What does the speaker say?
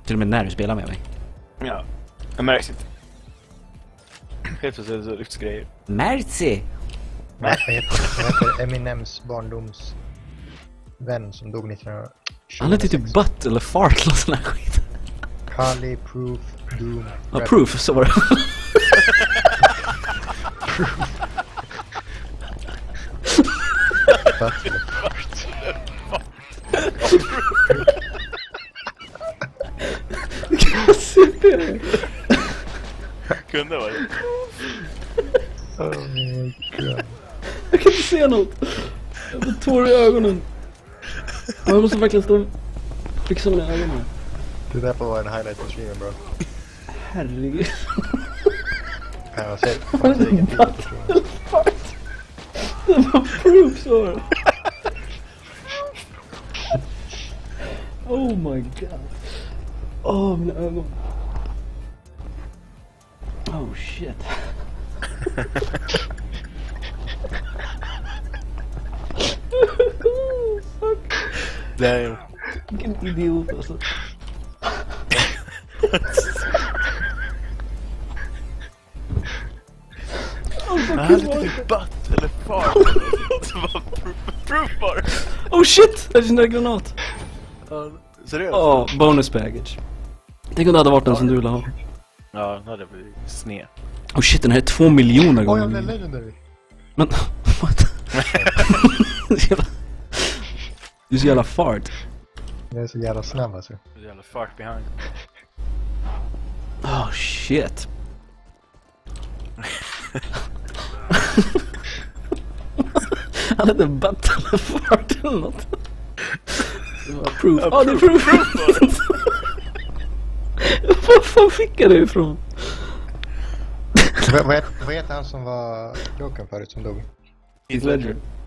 Till och med när du spelar med mig. Ja, jag märks inte. Helt plötsligt så lyfts grejer. Merci! Vad heter Eminems barndoms vän som dog 1926? Han heter typ butt eller fart eller sån här skit. Kali, Proof, Doom. Ja, Proof, så var det. Butt eller fart. Kunde vara det. Oh my god. Jag kan inte se något. Jag får tår i ögonen. Jag måste verkligen stå fixa mina ögonen. Det där får vara en highlight på streamen, bro. Herregud. Ja, jag ser ingen bild på streamen. Det var Proof, så var det. Oh my god. Åh, mina ögon. Oh shit. Fuck. Damn. Vilken idiot alltså. Han hade typ butt eller fart. Så var proof bara. Oh shit! Det är en där granat. Seriöst? Åh, bonus package. Tänk om det hade varit den som du ville ha. Ja, den hade blivit sned. Oh shit, den här är 2 miljoner Oj, gånger. jag blev legendary. Men, what? Du är så jävla fart. Jag är så jävla snabb alltså. Det är jävla fart behind. Oh shit. Han hade butt eller fart eller något. Det var Proof. Ja, det är Proof. Var fan fick jag det ifrån? Vad heter han som var Jokern förut som dog? Heath Ledger.